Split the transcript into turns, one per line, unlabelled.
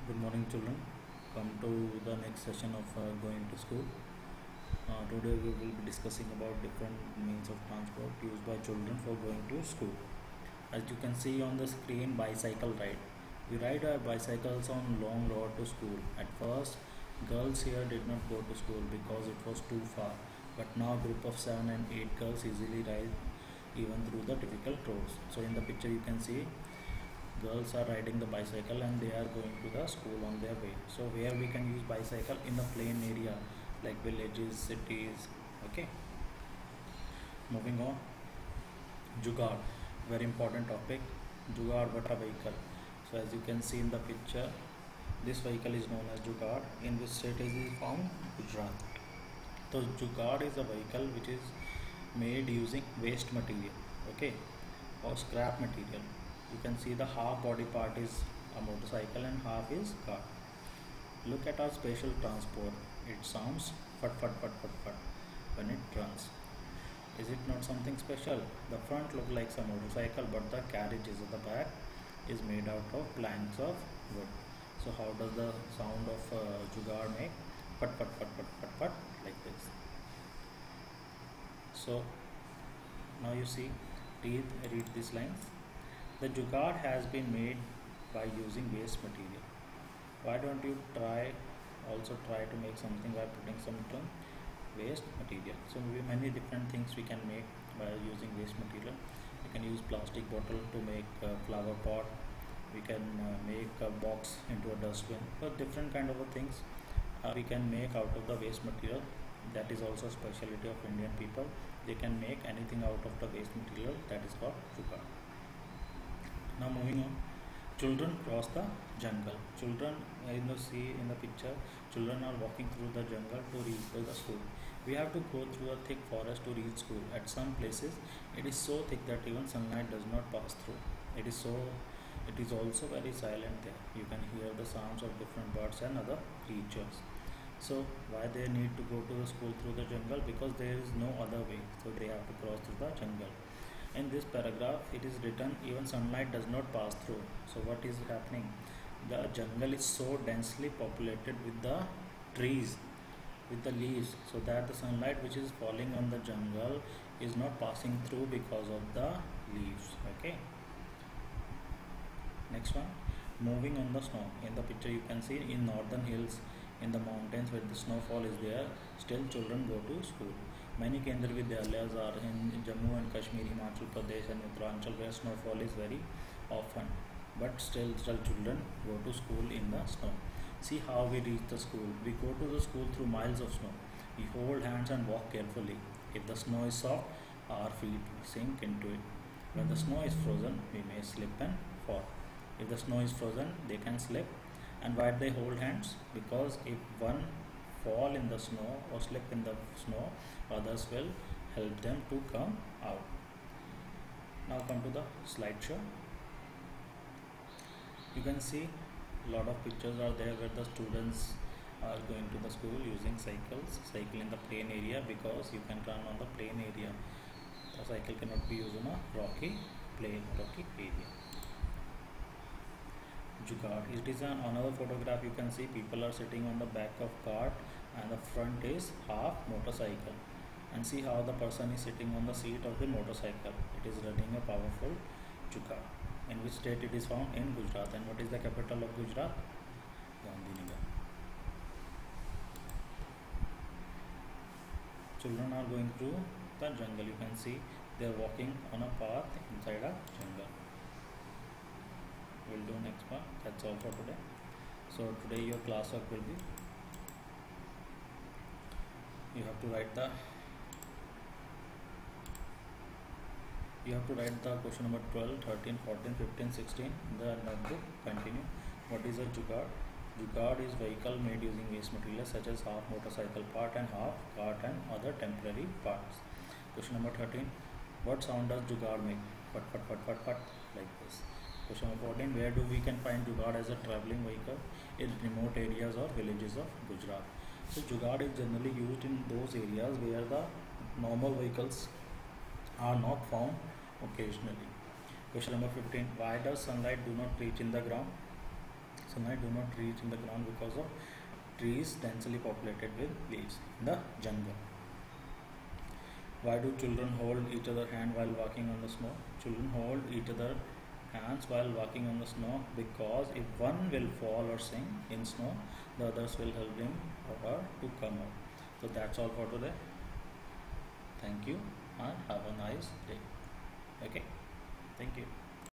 Good morning, children. Come to the next session of going to school. Today we will be discussing about different means of transport used by children for going to school. As you can see on the screen, bicycle ride. We ride our bicycles on long road to school. At first, girls here did not go to school because it was too far. But now, a group of 7 and 8 girls easily ride even through the difficult roads. So in the picture, you can see girls are riding the bicycle and they are going to the school on their way. So where we can use bicycle in the plain area like villages, cities. Okay, moving on. Jugaad, very important topic. Jugaad, what a vehicle. So as you can see in the picture, this vehicle is known as Jugaad. In which state is it found? Gujarat. So Jugaad is a vehicle which is made using waste material, okay, or scrap material. You can see the half body part is a motorcycle and half is car. Look at our special transport. It sounds fat fat fat fat fat when it runs. Is it not something special? The front looks like a motorcycle, but the carriage is at the back is made out of planks of wood. So how does the sound of jugaad make? Fat fat fat fat fat fat, like this. So now you see, read these lines. The jugaad has been made by using waste material. Why don't you also try to make something by putting some waste material? So many different things we can make by using waste material. We can use plastic bottle to make a flower pot. We can make a box into a dustbin. So different kind of things we can make out of the waste material. That is also a specialty of Indian people. They can make anything out of the waste material. That is called jugaad. Now moving on, children cross the jungle. Children in the picture, children are walking through the jungle to reach the school. We have to go through a thick forest to reach school. At some places, it is so thick that even sunlight does not pass through. It is also very silent there. You can hear the sounds of different birds and other creatures. So why they need to go to the school through the jungle? Because there is no other way. So they have to cross through the jungle. In this paragraph it is written even sunlight does not pass through. So what is happening? The jungle is so densely populated with the trees, with the leaves, so that the sunlight which is falling on the jungle is not passing through because of the leaves. Okay, next one, moving on the snow. In the picture you can see in northern hills, in the mountains where the snowfall is there, still children go to school. Many Kendra Vidyalayas are in Jammu and Kashmir, Himachal Pradesh and Uttarakhand where snowfall is very often. But still children go to school in the snow. See how we reach the school. We go to the school through miles of snow. We hold hands and walk carefully. If the snow is soft, our feet sink into it. When the snow is frozen, we may slip and fall. If the snow is frozen, they can slip. And why they hold hands? Because if one fall in the snow or slip in the snow, others will help them to come out. Now come to the slideshow. You can see a lot of pictures are there where the students are going to the school using cycles. Cycle in the plain area because you can run on the plain area. The cycle cannot be used in a rocky area. Jugaad. It is another photograph. You can see people are sitting on the back of cart and the front is half motorcycle. And see how the person is sitting on the seat of the motorcycle. It is running a powerful jugaad. In which state it is found? In Gujarat. And what is the capital of Gujarat? Gandhinagar. Children are going through the jungle. You can see they are walking on a path inside a jungle. We'll do next part. That's all for today. So today your class work will be, you have to write the question number 12, 13, 14, 15, 16 in the notebook. Continue. What is a jugaad? Jugaad is vehicle made using waste material such as half motorcycle part and half cart and other temporary parts. Question number 13. What sound does jugaad make? Fat fat fat fat fat, like this. Question number 14. Where do we can find jugaad as a traveling vehicle? In remote areas or villages of Gujarat. So jugaad is generally used in those areas where the normal vehicles are not found occasionally. Question number 15. Why does sunlight do not reach in the ground? Sunlight do not reach in the ground because of trees densely populated with leaves in the jungle. Why do children hold each other's hand while walking on the snow? Children hold each other's hands while walking on the snow because if one will fall or sink in snow, the others will help him or her to come out. So that's all for today. Thank you and have a nice day. Okay, thank you.